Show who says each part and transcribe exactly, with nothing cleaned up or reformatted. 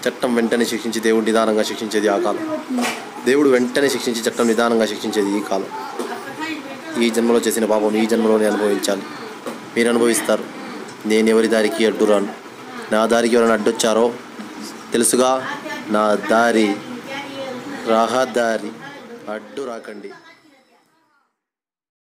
Speaker 1: చట్టం వెంటనే శిక్షించి దేవుడు నిదానంగా శిక్షించేది ఆ కాలం. దేవుడు వెంటనే శిక్షించి చట్టం నిదానంగా శిక్షించేది ఈ కాలం. ఈ జన్మలో చేసిన పాపం ఈ జన్మలోనే అనుభవించాలి. మీరు అనుభవిస్తారు. నేను ఎవరి దారికి అడ్డు రాను. నా దారికి ఎవరైనా అడ్డొచ్చారో తెలుసుగా, నా దారి రహదారి, అడ్డు రాకండి.